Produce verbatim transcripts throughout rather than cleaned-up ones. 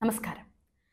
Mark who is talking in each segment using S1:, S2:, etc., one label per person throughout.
S1: നമസ്കാരം.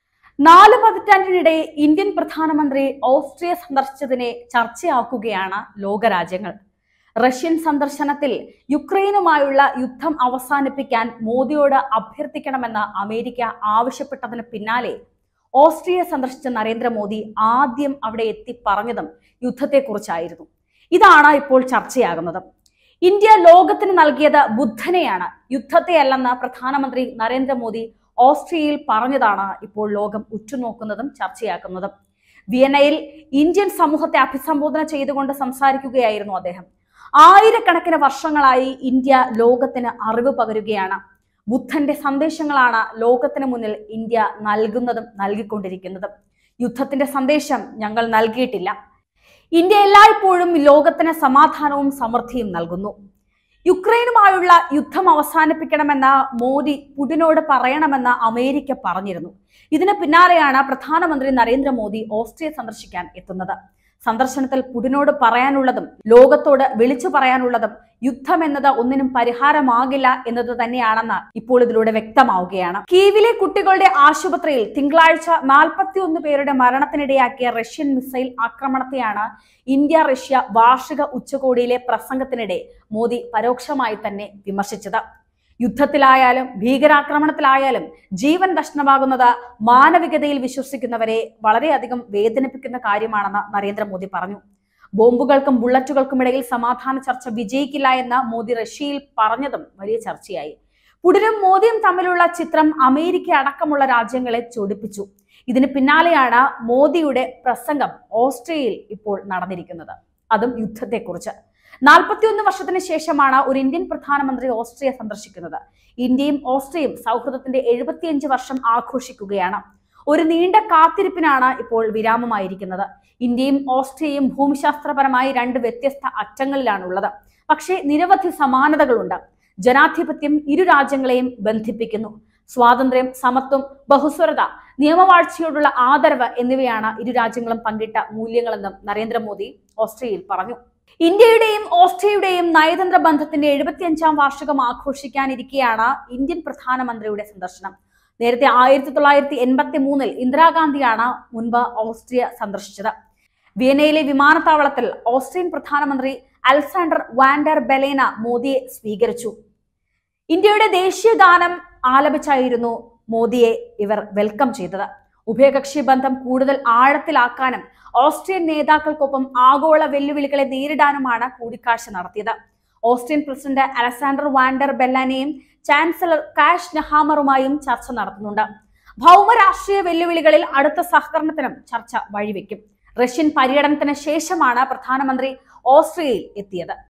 S1: നാല് പതിറ്റാണ്ടിനിടെ ഇന്ത്യൻ പ്രധാനമന്ത്രി ഓസ്ട്രിയ സന്ദർശിച്ചതിനെ ചർച്ചയാക്കുകയാണ് ലോകരാജ്യങ്ങൾ. റഷ്യൻ സന്ദർശനത്തിൽ യുക്രൈനുമായുള്ള യുദ്ധം അവസാനിപ്പിക്കാൻ മോദിയോട് അഭ്യർത്ഥിക്കണമെന്ന് അമേരിക്ക ആവശ്യപ്പെട്ടതിന് പിന്നാലെ ഓസ്ട്രിയ സന്ദർശിച്ച നരേന്ദ്രമോദി ആദ്യം അവിടെ എത്തി പറഞ്ഞതും യുദ്ധത്തെക്കുറിച്ചായിരുന്നു. ഇതാണ് ഇപ്പോൾ ചർച്ചയാകുന്നത്. ഇന്ത്യ ലോകത്തിന് നൽകിയത് ബുദ്ധനെയാണ്, യുദ്ധത്തെയല്ലെന്ന് പ്രധാനമന്ത്രി നരേന്ദ്രമോദി ഓസ്ട്രിയയിൽ പറഞ്ഞതാണ് ഇപ്പോൾ ലോകം ഉറ്റുനോക്കുന്നതും ചർച്ചയാക്കുന്നതും. വിയന്നയിൽ ഇന്ത്യൻ സമൂഹത്തെ അഭിസംബോധന ചെയ്തുകൊണ്ട് സംസാരിക്കുകയായിരുന്നു അദ്ദേഹം. ആയിരക്കണക്കിന് വർഷങ്ങളായി ഇന്ത്യ ലോകത്തിന് അറിവ് പകരുകയാണ്. ബുദ്ധന്റെ സന്ദേശങ്ങളാണ് ലോകത്തിന് മുന്നിൽ ഇന്ത്യ നൽകുന്നതും നൽകിക്കൊണ്ടിരിക്കുന്നതും. യുദ്ധത്തിന്റെ സന്ദേശം ഞങ്ങൾ നൽകിയിട്ടില്ല. ഇന്ത്യ എല്ലായ്പ്പോഴും ലോകത്തിന് സമാധാനവും സമൃദ്ധിയും നൽകുന്നു. യുക്രൈനുമായുള്ള യുദ്ധം അവസാനിപ്പിക്കണമെന്ന് മോദി പുടിനോട് പറയണമെന്ന് അമേരിക്ക പറഞ്ഞിരുന്നു. ഇതിന് പിന്നാലെയാണ് പ്രധാനമന്ത്രി നരേന്ദ്രമോദി ഓസ്ട്രിയ സന്ദർശിക്കാൻ എത്തുന്നത്. സന്ദർശനത്തിൽ പുടിനോട് പറയാനുള്ളതും ലോകത്തോട് വിളിച്ചു പറയാനുള്ളതും യുദ്ധം എന്നത് ഒന്നിനും പരിഹാരമാകില്ല എന്നത് തന്നെയാണെന്ന് ഇപ്പോൾ ഇതിലൂടെ വ്യക്തമാവുകയാണ്. കീവിലെ കുട്ടികളുടെ ആശുപത്രിയിൽ തിങ്കളാഴ്ച നാൽപ്പത്തി ഒന്ന് പേരുടെ മരണത്തിനിടയാക്കിയ റഷ്യൻ മിസൈൽ ആക്രമണത്തെയാണ് ഇന്ത്യ റഷ്യ വാർഷിക ഉച്ചകോടിയിലെ പ്രസംഗത്തിനിടെ മോദി പരോക്ഷമായി തന്നെ വിമർശിച്ചത്. യുദ്ധത്തിലായാലും ഭീകരാക്രമണത്തിലായാലും ജീവൻ നഷ്ടമാകുന്നത് മാനവികതയിൽ വിശ്വസിക്കുന്നവരെ വളരെയധികം വേദനിപ്പിക്കുന്ന കാര്യമാണെന്ന് നരേന്ദ്രമോദി പറഞ്ഞു. ബോംബുകൾക്കും ബുള്ളറ്റുകൾക്കും ഇടയിൽ സമാധാന ചർച്ച വിജയിക്കില്ല എന്ന് മോദി റഷ്യയിൽ പറഞ്ഞതും വലിയ ചർച്ചയായി. പുടിനും മോദിയും തമ്മിലുള്ള ചിത്രം അമേരിക്ക അടക്കമുള്ള രാജ്യങ്ങളെ ചൊടിപ്പിച്ചു. ഇതിന് പിന്നാലെയാണ് മോദിയുടെ പ്രസംഗം ഓസ്ട്രിയയിൽ ഇപ്പോൾ നടന്നിരിക്കുന്നത്, അതും യുദ്ധത്തെക്കുറിച്ച്. നാൽപ്പത്തിയൊന്ന് വർഷത്തിന് ശേഷമാണ് ഒരു ഇന്ത്യൻ പ്രധാനമന്ത്രി ഓസ്ട്രിയ സന്ദർശിക്കുന്നത്. ഇന്ത്യയും ഓസ്ട്രിയയും സൗഹൃദത്തിന്റെ എഴുപത്തിയഞ്ച് വർഷം ആഘോഷിക്കുകയാണ്. ഒരു നീണ്ട കാത്തിരിപ്പിനാണ് ഇപ്പോൾ വിരാമമായിരിക്കുന്നത്. ഇന്ത്യയും ഓസ്ട്രിയയും ഭൂമിശാസ്ത്രപരമായി രണ്ട് വ്യത്യസ്ത അറ്റങ്ങളിലാണുള്ളത്. പക്ഷേ നിരവധി സമാനതകളുണ്ട്. ജനാധിപത്യം ഇരു രാജ്യങ്ങളെയും ബന്ധിപ്പിക്കുന്നു. സ്വാതന്ത്ര്യം, സമത്വം, ബഹുസ്വരത, നിയമവാഴ്ചയോടുള്ള ആദരവ് എന്നിവയാണ് ഇരു രാജ്യങ്ങളും പങ്കിട്ട മൂല്യങ്ങളെന്നും നരേന്ദ്രമോദി ഓസ്ട്രിയയിൽ പറഞ്ഞു. ഇന്ത്യയുടെയും ഓസ്ട്രിയയുടെയും നയതന്ത്ര ബന്ധത്തിന്റെ എഴുപത്തിയഞ്ചാം വാർഷികം ആഘോഷിക്കാനിരിക്കെയാണ് ഇന്ത്യൻ പ്രധാനമന്ത്രിയുടെ സന്ദർശനം. നേരത്തെ ആയിരത്തി തൊള്ളായിരത്തി എൺപത്തി മൂന്നിൽ ഇന്ദിരാഗാന്ധിയാണ് മുൻപ് ഓസ്ട്രിയ സന്ദർശിച്ചത്. വിയന്നയിലെ വിമാനത്താവളത്തിൽ ഓസ്ട്രിയൻ പ്രധാനമന്ത്രി അലക്സാണ്ടർ വാൻഡർ ബെലേന മോദിയെ സ്വീകരിച്ചു. ഇന്ത്യയുടെ ദേശീയ ഗാനം ആലപിച്ചായിരുന്നു മോദിയെ ഇവർ വെൽക്കം ചെയ്തത്. ഉഭയകക്ഷി ബന്ധം കൂടുതൽ ആഴത്തിലാക്കാനും ഓസ്ട്രിയൻ നേതാക്കൾക്കൊപ്പം ആഗോള വെല്ലുവിളികളെ നേരിടാനുമാണ് കൂടിക്കാഴ്ച നടത്തിയത്. ഓസ്ട്രിയൻ പ്രസിഡന്റ് അലക്സാണ്ടർ വാൻഡർ ബെല്ലാനെയും ചാൻസലർ കാഷ് നെഹാമറുമായും ചർച്ച നടത്തുന്നുണ്ട്. ഭൗമരാഷ്ട്രീയ വെല്ലുവിളികളിൽ അടുത്ത സഹകരണത്തിനും ചർച്ച വഴിവെക്കും. റഷ്യൻ പര്യടനത്തിന് ശേഷമാണ് പ്രധാനമന്ത്രി ഓസ്ട്രിയയിൽ എത്തിയത്.